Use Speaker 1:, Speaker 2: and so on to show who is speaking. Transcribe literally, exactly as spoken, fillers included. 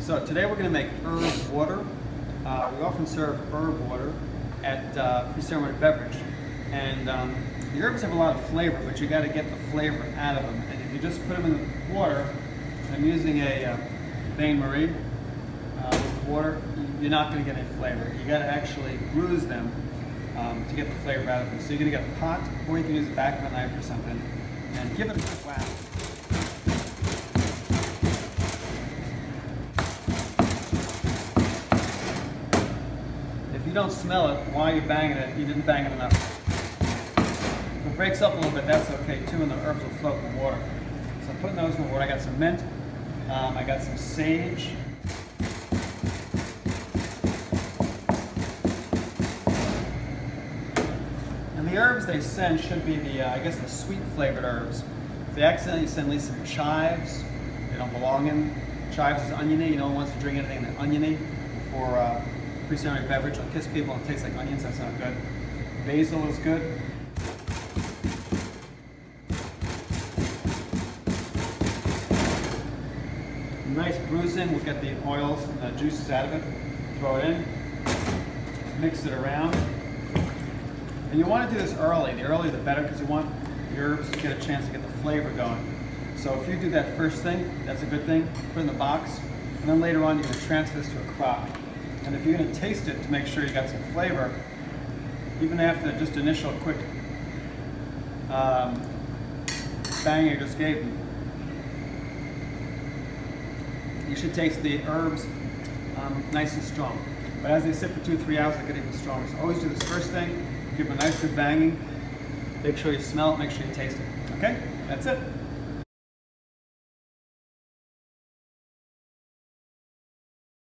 Speaker 1: So today we're going to make herb water. Uh, we often serve herb water at uh, pre-ceremony beverage. And um, the herbs have a lot of flavor, but you got to get the flavor out of them. And if you just put them in the water, I'm using a uh, Bain Marie uh, with water, you're not going to get any flavor. You got to actually bruise them um, to get the flavor out of them. So you're going to get a pot, or you can use the back of a knife or something, and give it a quick whack. If you don't smell it while you're banging it, you didn't bang it enough. If it breaks up a little bit, that's okay too, and the herbs will float in the water. So I'm putting those in the water. I got some mint, um, I got some sage. And the herbs they send should be the, uh, I guess, the sweet flavored herbs. If they accidentally send at least some chives, they don't belong in. Chives is oniony. You know, one wants to drink anything that's oniony before uh, pre-ceremony beverage. It'll kiss people and it tastes like onions. That's not good. Basil is good. Nice bruising. We'll get the oils and the juices out of it. Throw it in. Mix it around. And you want to do this early. The earlier the better, because you want the herbs to get a chance to get the flavor going. So if you do that first thing, that's a good thing. Put it in the box. And then later on, you're going to transfer this to a crock. And if you're going to taste it to make sure you got some flavor, even after just initial quick um, bang you just gave them, you should taste the herbs um, nice and strong. But as they sit for two or three hours, they get even stronger. So always do this first thing, give them a nice good banging, make sure you smell it, make sure you taste it. Okay? That's it.